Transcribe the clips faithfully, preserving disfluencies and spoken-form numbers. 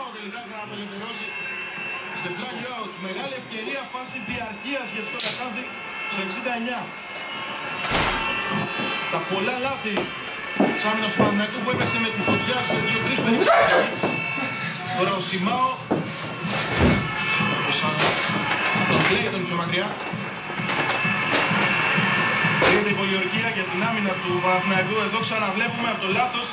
Σιμάο τελικά θα απελευθερώσει σε plage out. Μεγάλη ευκαιρία, φάση διαρκείας για το Κατάνθη στο εξήντα εννιά. Τα πολλά λάθη της άμυνας του Παναθηναϊκού που έπαιξε με τη φωτιά σε δύο τρεις περιπτώσεις. Τώρα ο Σιμάο τον Κλέιτον πιο μακριά. Τρίτη η πολιορκία για την άμυνα του Παναθηναϊκού. Εδώ ξαναβλέπουμε από το λάθος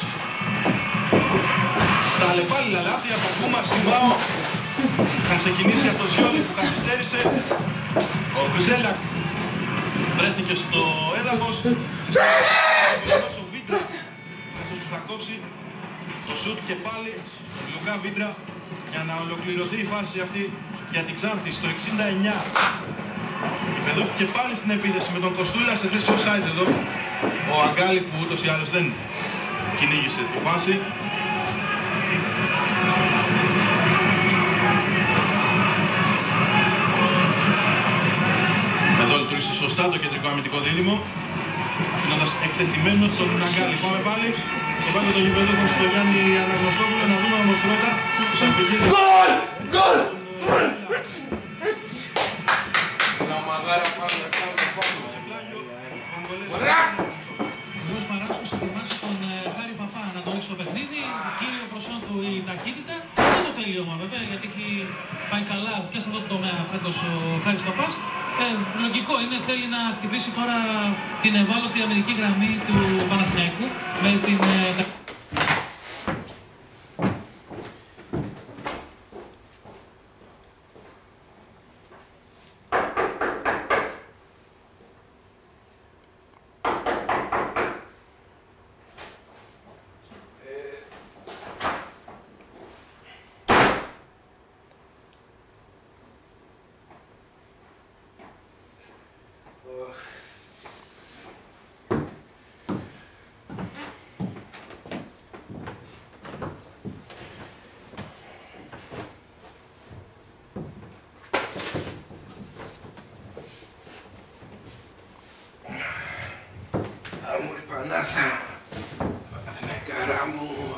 τα αλλεπάλληλα λάθη από Κούμα Σιμάο. Θα ξεκινήσει από το Ζιόλι που καθυστέρησε. Ο Γκουζέλακ βρέθηκε στο έδαφος. Ο Βίντρα αυτός που θα κόψει το σουτ και πάλι ο Λουκά Βίντρα για να ολοκληρωθεί η φάση αυτή για την Ξάνθη στο εξήντα εννιά. Εδώ και πάλι στην επίθεση με τον Κοστούλα σε θέση offside εδώ. Ο Αγκάλη που ούτως ή άλλως δεν κυνήγησε τη φάση. Εδώ λειτουργήσε σωστά το κεντρικό αμυντικό δίδυμο, αφήνοντας εκτεθειμένο τον Αγκάλη. Πάμε πάλι στο πάτο το γηπέδο του Σπεγιάννη Αναγνωστόπουλο να δούμε όμως πρώτα τους αμπηγίδες. Γκολ! Γκολ! Λαμαδάρα πάνω, πάνω, πάνω. Ο Νέος Παράσκος ετοιμάσει τον Χάρη Παπά να το ρίξει στο παιχνίδι. Κύριο προσόν του η ταχύτητα. Δεν το τελείωμα βέβαια, γιατί έχει πάει καλά και σε αυτό το τομέα φέτος ο Χάρης Παπάς. Ε, λογικό είναι, θέλει να χτυπήσει τώρα την ευάλωτη αμυντική γραμμή του Παναθηναϊκού με την... Πανάθα, Παναθηναϊκάρα μου.